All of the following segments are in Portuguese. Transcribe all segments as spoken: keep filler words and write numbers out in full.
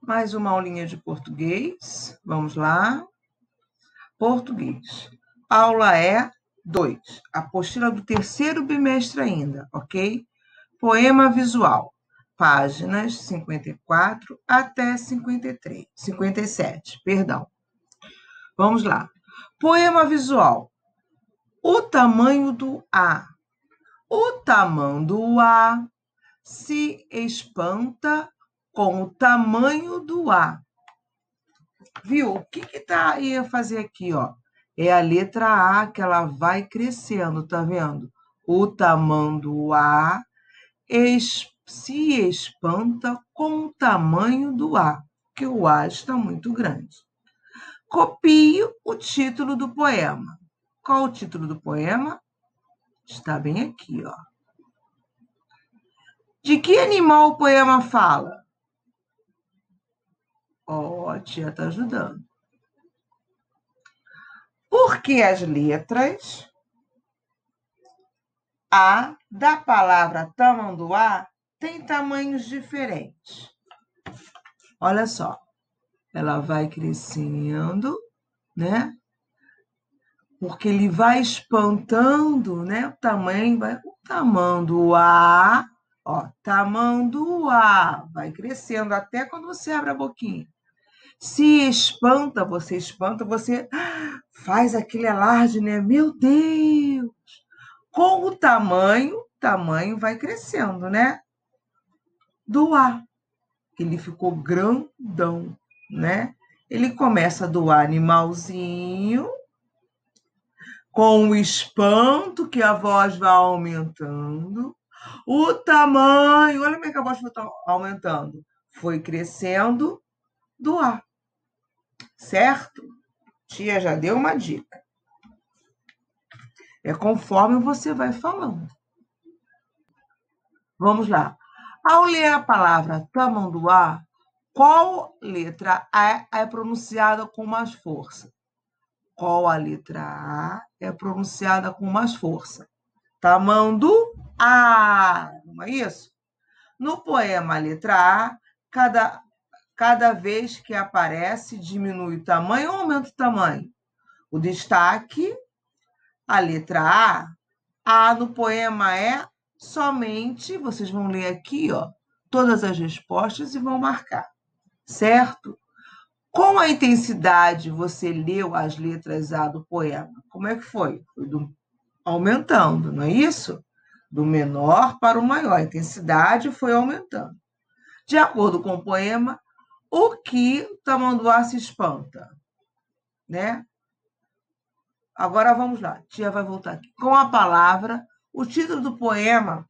Mais uma aulinha de português. Vamos lá. Português. Aula é dois. Apostila do terceiro bimestre ainda, ok? Poema visual. Páginas cinquenta e quatro até cinquenta e três. cinquenta e sete, perdão. Vamos lá. Poema visual. O tamanho do A. O tamanho do A se espanta com o tamanho do A. Viu? O que que tá aí a fazer aqui, ó? É a letra A que ela vai crescendo, tá vendo? O tamanho do A es- se espanta com o tamanho do A, que o A está muito grande. Copie o título do poema. Qual o título do poema? Está bem aqui, ó. De que animal o poema fala? Ó, a tia está ajudando. Porque as letras A da palavra tamanduá têm tamanhos diferentes. Olha só, ela vai crescendo, né? Porque ele vai espantando, né? O tamanho vai... O tamanduá, ó, tamanduá, vai crescendo até quando você abre a boquinha. Se espanta, você espanta, você faz aquele alarde, né? Meu Deus! Com o tamanho, o tamanho vai crescendo, né? Do A. Ele ficou grandão, né? Ele começa do animalzinho, com o espanto, que a voz vai aumentando. O tamanho, olha como é que a voz foi aumentando. Foi crescendo do A. Certo? Tia já deu uma dica. É conforme você vai falando. Vamos lá. Ao ler a palavra tamanduá, qual letra A é pronunciada com mais força? Qual a letra A é pronunciada com mais força? Tamanduá, não é isso? No poema a letra A, cada, cada vez que aparece, diminui o tamanho ou aumenta o tamanho? O destaque, a letra A, A no poema é somente, vocês vão ler aqui, ó, todas as respostas e vão marcar, certo? Com a intensidade você leu as letras A do poema. Como é que foi? Foi do, aumentando, não é isso? Do menor para o maior. A intensidade foi aumentando. De acordo com o poema, o que o tamanduá se espanta? Né? Agora vamos lá. Tia vai voltar aqui. Com a palavra, o título do poema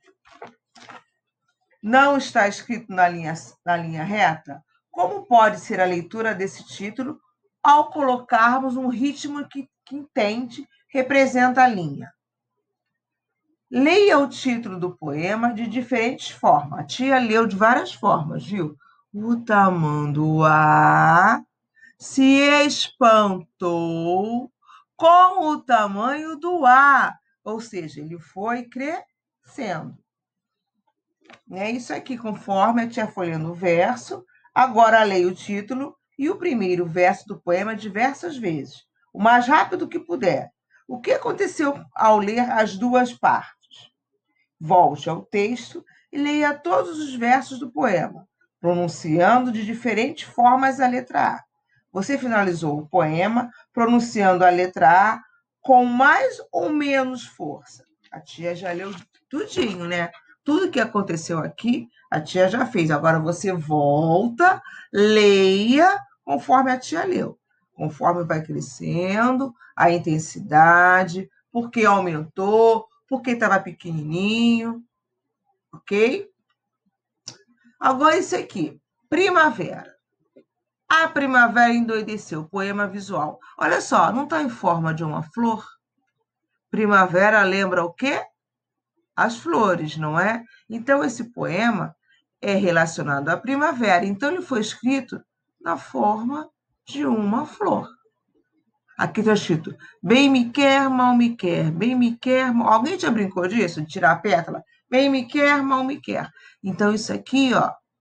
não está escrito na linha, na linha reta? Como pode ser a leitura desse título ao colocarmos um ritmo que, que entende, representa a linha? Leia o título do poema de diferentes formas. A tia leu de várias formas, viu? O tamanduá se espantou com o tamanho do A, ou seja, ele foi crescendo. É isso aqui, conforme a tia foi lendo o verso. Agora leia o título e o primeiro verso do poema diversas vezes, o mais rápido que puder. O que aconteceu ao ler as duas partes? Volte ao texto e leia todos os versos do poema, pronunciando de diferentes formas a letra A. Você finalizou o poema pronunciando a letra A com mais ou menos força. A tia já leu tudinho, né? Tudo que aconteceu aqui, a tia já fez. Agora você volta, leia conforme a tia leu. Conforme vai crescendo, a intensidade, porque aumentou, porque estava pequenininho, ok? Agora isso aqui, primavera. A primavera endoideceu, poema visual. Olha só, não está em forma de uma flor? Primavera lembra o quê? As flores, não é? Então, esse poema é relacionado à primavera. Então, ele foi escrito na forma de uma flor. Aqui está escrito, bem me quer, mal me quer, bem me quer, mal... Alguém já brincou disso, de tirar a pétala? Bem me quer, mal me quer. Então, isso aqui, ó,